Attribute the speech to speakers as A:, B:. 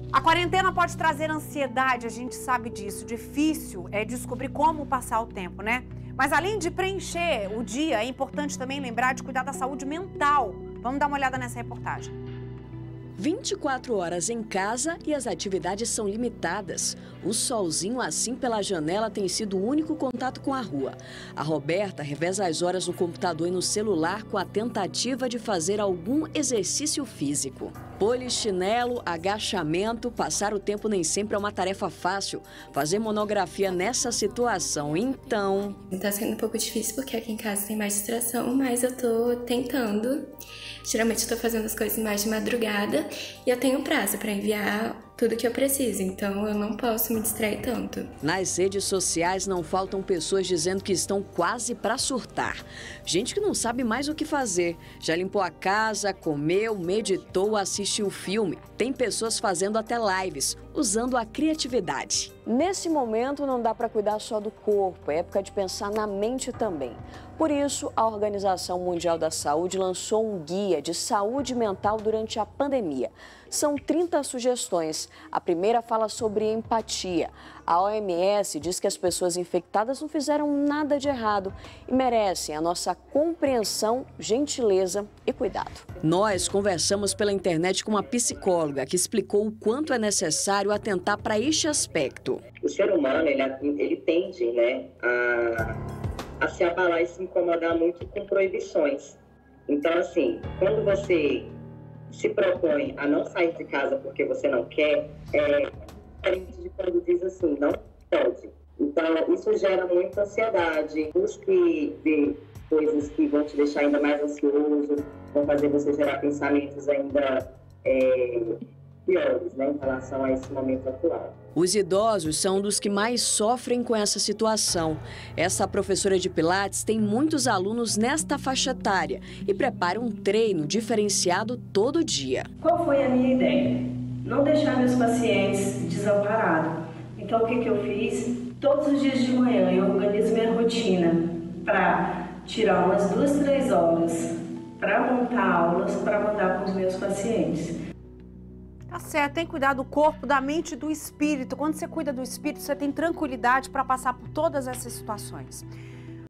A: A quarentena pode trazer ansiedade, a gente sabe disso. Difícil é descobrir como passar o tempo, né? Mas além de preencher o dia, é importante também lembrar de cuidar da saúde mental. Vamos dar uma olhada nessa reportagem.
B: 24 horas em casa e as atividades são limitadas. O solzinho assim pela janela tem sido o único contato com a rua. A Roberta reveza as horas no computador e no celular com a tentativa de fazer algum exercício físico. Polichinelo, agachamento, passar o tempo nem sempre é uma tarefa fácil. Fazer monografia nessa situação, então...
C: Tá sendo um pouco difícil porque aqui em casa tem mais distração, mas eu tô tentando. Geralmente eu tô fazendo as coisas mais de madrugada e eu tenho prazo para enviar tudo que eu preciso, então eu não posso me distrair tanto.
B: Nas redes sociais não faltam pessoas dizendo que estão quase para surtar. Gente que não sabe mais o que fazer. Já limpou a casa, comeu, meditou, assistiu filme. Tem pessoas fazendo até lives, usando a criatividade. Nesse momento não dá para cuidar só do corpo, é época de pensar na mente também. Por isso, a Organização Mundial da Saúde lançou um guia de saúde mental durante a pandemia. São 30 sugestões. A primeira fala sobre empatia. A OMS diz que as pessoas infectadas não fizeram nada de errado e merecem a nossa compreensão, gentileza e cuidado. Nós conversamos pela internet com uma psicóloga que explicou o quanto é necessário atentar para este aspecto.
D: O ser humano, ele tende, né, a se abalar e se incomodar muito com proibições. Então, assim, quando você se propõe a não sair de casa porque você não quer, é diferente de quando diz assim, não pode. Então, isso gera muita ansiedade. Busque ver coisas que vão te deixar ainda mais ansioso, vão fazer você gerar pensamentos ainda piores, né, em relação a esse momento atual.
B: Os idosos são dos que mais sofrem com essa situação. Essa professora de Pilates tem muitos alunos nesta faixa etária e prepara um treino diferenciado todo dia.
E: Qual foi a minha ideia? Não deixar meus pacientes desamparados. Então, o que eu fiz? Todos os dias de manhã eu organizo minha rotina para tirar umas 2, 3 horas para montar aulas, para mandar para os meus pacientes.
A: Tá certo, tem que cuidar do corpo, da mente e do espírito. Quando você cuida do espírito, você tem tranquilidade para passar por todas essas situações.